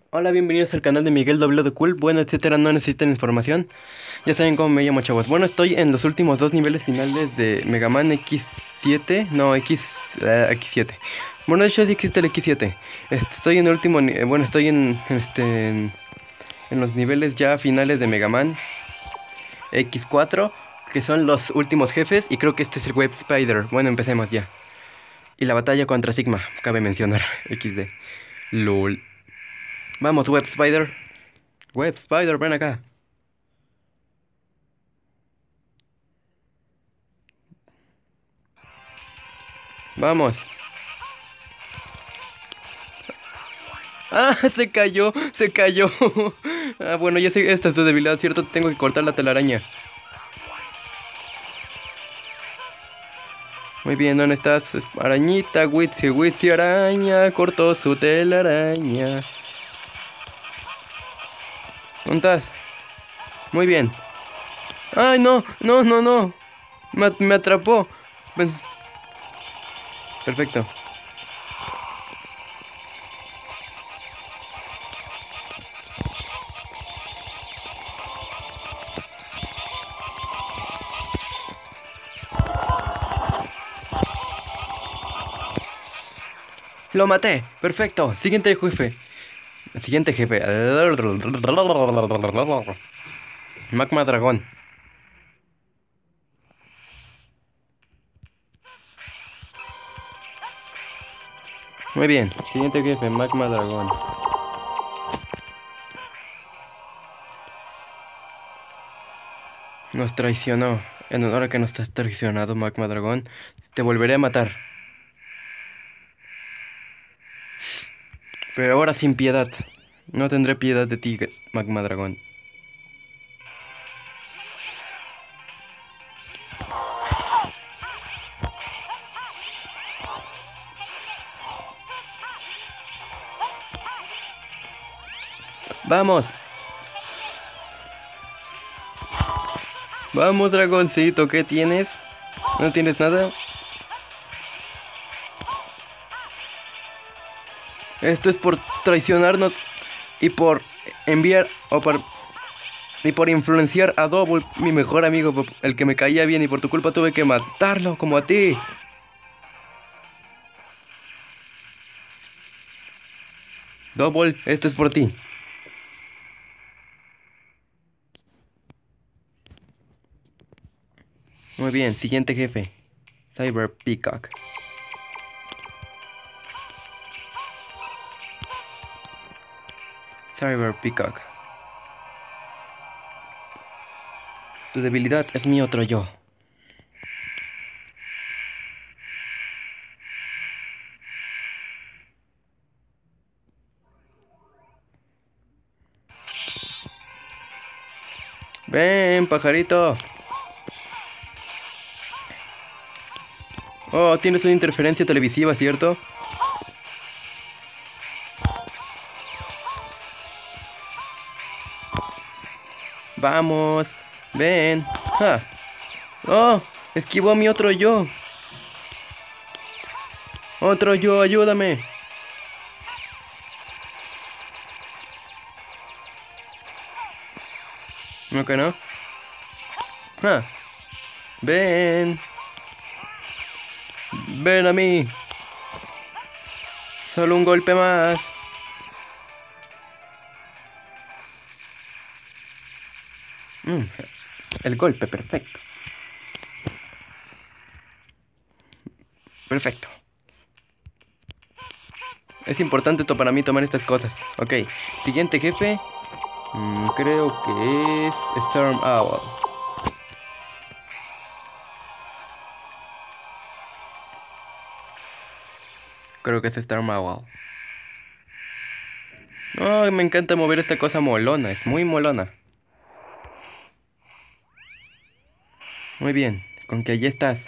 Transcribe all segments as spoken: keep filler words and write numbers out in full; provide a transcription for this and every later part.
Hola, bienvenidos al canal de Miguel W de Cool. Bueno, etcétera, no necesitan información. Ya saben cómo me llamo, chavos. Bueno, estoy en los últimos dos niveles finales de Mega Man equis siete. No, X, eh, equis siete. Bueno, de hecho sí existe el equis siete. Este, estoy en el último, ni- eh, bueno, estoy en, este, en, en los niveles ya finales de Mega Man equis cuatro, que son los últimos jefes. Y creo que este es el Web Spider. Bueno, empecemos ya. Y la batalla contra Sigma, cabe mencionar. equis de. LOL. Vamos, Web Spider. Web Spider, ven acá. Vamos. Ah, se cayó, se cayó. Ah, bueno, ya sé, esta es tu debilidad, ¿cierto? Tengo que cortar la telaraña. Muy bien, ¿dónde estás? Es- Arañita, Witsi, Witsi, araña, cortó su telaraña. ¿Dónde estás? Muy bien. Ay, no, no, no, no. Me, at- me atrapó. Pens- Perfecto. Lo maté. Perfecto. Siguiente jefe. Siguiente jefe. Magma Dragón. Muy bien. Siguiente jefe, Magma Dragón. Nos traicionó. En honor a que nos has traicionado, Magma Dragón, te volveré a matar. Pero ahora sin piedad. No tendré piedad de ti, Magma Dragón. ¡Vamos! ¡Vamos, dragoncito! ¿Qué tienes? ¿No tienes nada? Esto es por traicionarnos y por enviar o por y por influenciar a Double, mi mejor amigo, el que me caía bien, y por tu culpa tuve que matarlo como a ti. Double, esto es por ti. Muy bien, siguiente jefe. Cyber Peacock. Cyber Peacock. Tu debilidad es mi otro yo. Ven, pajarito. Oh, tienes una interferencia televisiva, ¿cierto? Vamos. Ven. ¡Ja! Oh, esquivó a mi otro yo. Otro yo, ayúdame. ¿No que no? ¡Ja! Ven. Ven a mí. Solo un golpe más. Mm, el golpe perfecto. Perfecto. Es importante esto para mí tomar estas cosas. Ok, siguiente jefe. Mm, creo que es Storm Owl. Creo que es Storm Owl. Oh, me encanta mover esta cosa molona. Es muy molona. Muy bien, con que allí estás.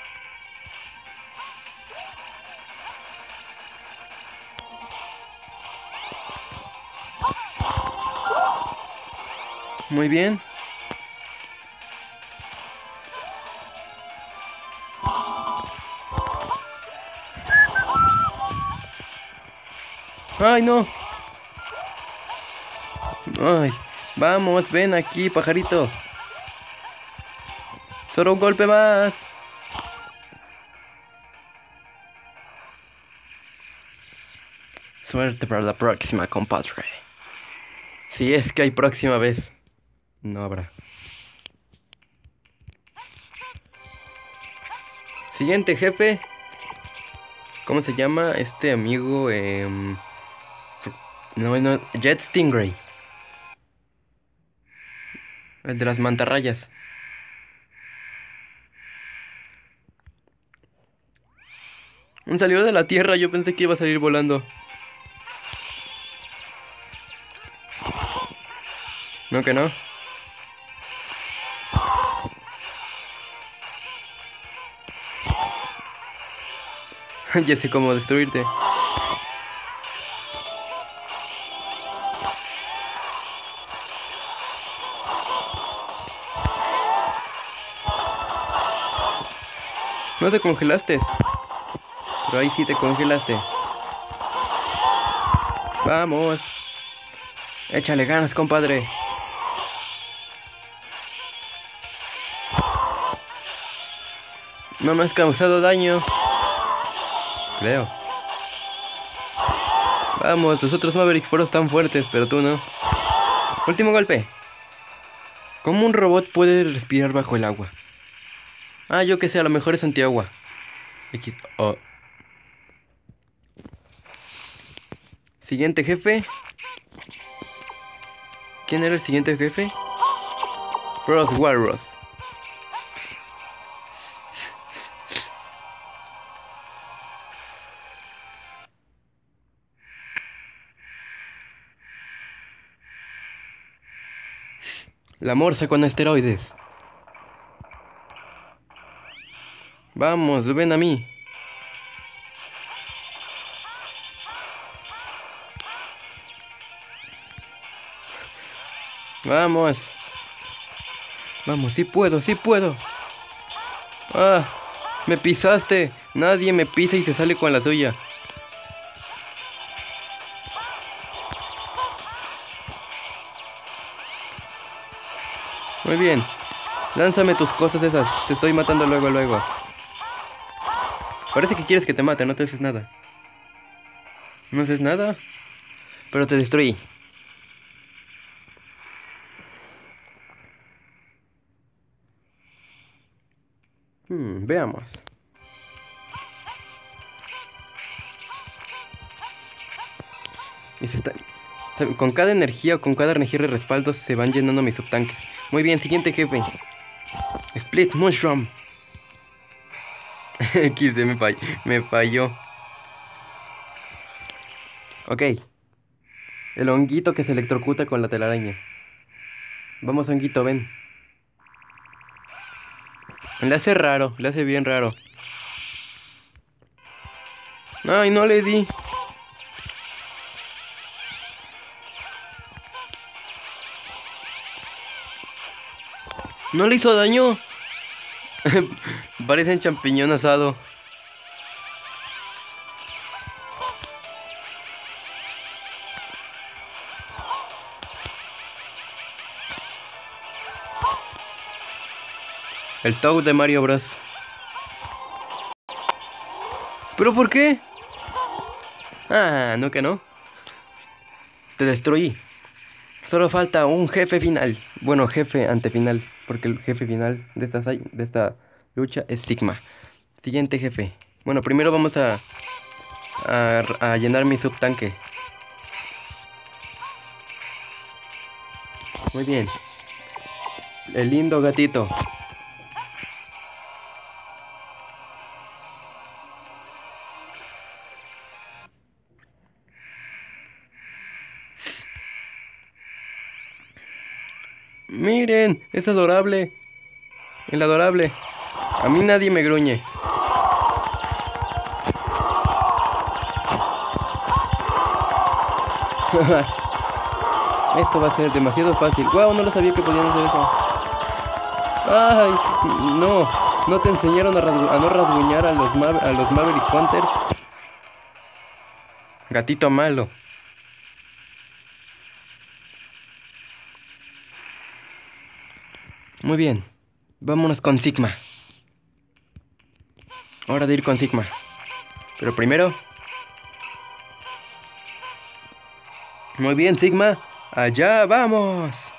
Muy bien. ¡Ay, no! Ay, vamos, ven aquí, pajarito. Solo un golpe más. Suerte para la próxima, compadre. Si es que hay próxima vez. No habrá. Siguiente jefe. ¿Cómo se llama este amigo? Eh, no, no, Jet Stingray. El de las mantarrayas. Salió de la tierra, yo pensé que iba a salir volando. No, que no. Ya sé cómo destruirte. No te congelaste. Pero ahí sí te congelaste. Vamos. Échale ganas, compadre. No me has causado daño. Creo. Vamos, los otros Mavericks fueron tan fuertes, pero tú no. Último golpe. ¿Cómo un robot puede respirar bajo el agua? Ah, yo que sé, a lo mejor es antiagua. Oh. Siguiente jefe. ¿Quién era el siguiente jefe? Frost Walrus. La morsa con esteroides. Vamos, ven a mí. Vamos. Vamos, sí puedo, sí puedo. Ah, me pisaste. Nadie me pisa y se sale con la suya. Muy bien. Lánzame tus cosas esas. Te estoy matando luego, luego. Parece que quieres que te mate, no te haces nada. No haces nada. Pero te destruí. Hmm, veamos. Y se está... Con cada energía o con cada energía de respaldo se van llenando mis subtanques. Muy bien, siguiente jefe. Split Mushroom. equis de me falló. Me falló. Ok. El honguito que se electrocuta con la telaraña. Vamos, honguito, ven. Le hace raro, le hace bien raro. Ay, no le di. No le hizo daño. Parecen champiñón asado. El Toad de Mario Bros. ¿Pero por qué? Ah, no que no. Te destruí. Solo falta un jefe final. Bueno, jefe antefinal. Porque el jefe final de esta, de esta lucha es Sigma. Siguiente jefe. Bueno, primero vamos a, a, a llenar mi subtanque. Muy bien. El lindo gatito. Miren, es adorable. El adorable. A mí nadie me gruñe. Esto va a ser demasiado fácil. Wow, no lo sabía que podían hacer eso. Ay, no. No te enseñaron a, a no rasguñar a los, a los Maverick Hunters. Gatito malo. Muy bien. Vámonos con Sigma. Hora de ir con Sigma. Pero primero... Muy bien, Sigma. Allá vamos.